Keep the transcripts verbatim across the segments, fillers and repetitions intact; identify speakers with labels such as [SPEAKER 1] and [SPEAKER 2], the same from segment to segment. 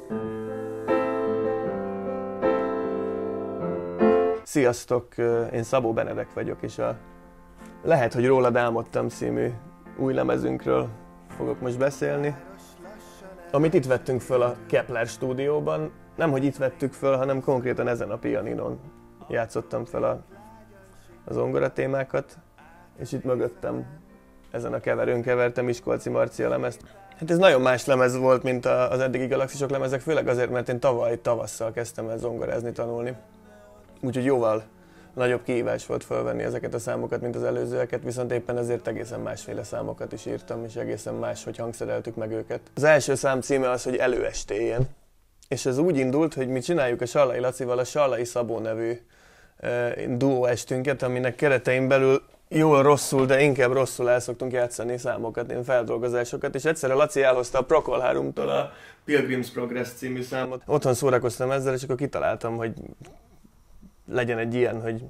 [SPEAKER 1] Sziasztok, én Szabó Benedek vagyok, és a Lehet, hogy rólad álmodtam című új lemezünkről fogok most beszélni. Amit itt vettünk föl a Kepler stúdióban, nem hogy itt vettük föl, hanem konkrétan ezen a pianinon játszottam fel a, a zongoratémákat, és itt mögöttem ezen a keverőn kevertem Miskolci Marci a lemezt. Hát ez nagyon más lemez volt, mint az eddigi Galaxisok lemezek, főleg azért, mert én tavaly tavasszal kezdtem el zongorázni, tanulni. Úgyhogy jóval nagyobb kihívás volt felvenni ezeket a számokat, mint az előzőeket, viszont éppen ezért egészen másféle számokat is írtam, és egészen más, hogy hangszereltük meg őket. Az első szám címe az, hogy Előestéjen. És ez úgy indult, hogy mi csináljuk a Sallai Lacival a Sallai Szabó nevű e, duó estünket, aminek keretein belül jól rosszul, de inkább rosszul el szoktunk játszani számokat, ilyen feldolgozásokat, és egyszerre Laci elhozta a Procol háromtól a Pilgrim's Progress című számot. Otthon szórakoztam ezzel, és akkor kitaláltam, hogy legyen egy ilyen, hogy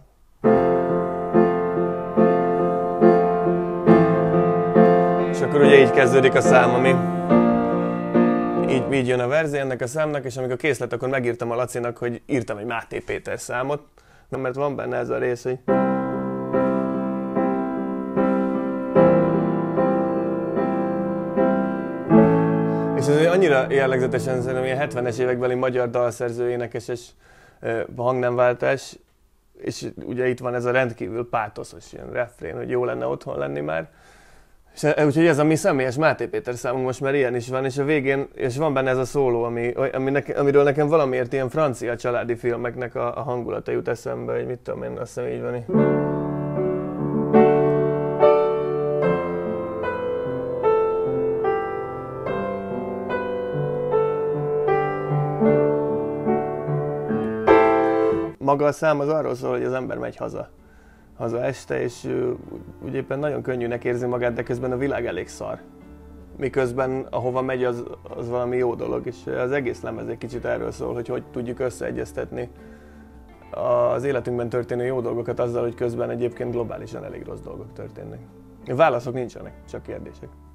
[SPEAKER 1] és akkor ugye így kezdődik a szám, ami így, így jön a verzi ennek a számnak, és amikor kész lett, akkor megírtam a Lacinak, hogy írtam egy Máté Péter számot, mert van benne ez a rész, hogy és ez annyira jellegzetesen szerintem ilyen hetvenes évekbeli magyar dalszerző, énekes és hangnemváltás, és ugye itt van ez a rendkívül pátoszos ilyen refrén, hogy jó lenne otthon lenni már. És úgyhogy ez a mi személyes Máté Péter számunk most már ilyen is van, és a végén, és van benne ez a szóló, ami, ami neke, amiről nekem valamiért ilyen francia családi filmeknek a, a hangulata jut eszembe, hogy mit tudom én, azt hiszem így van. Maga a szám az arról szól, hogy az ember megy haza, haza este, és úgy éppen nagyon könnyűnek érzi magát, de közben a világ elég szar. Miközben ahova megy, az, az valami jó dolog, és az egész lemez egy kicsit erről szól, hogy hogy tudjuk összeegyeztetni az életünkben történő jó dolgokat azzal, hogy közben egyébként globálisan elég rossz dolgok történnek. Válaszok nincsenek, csak kérdések.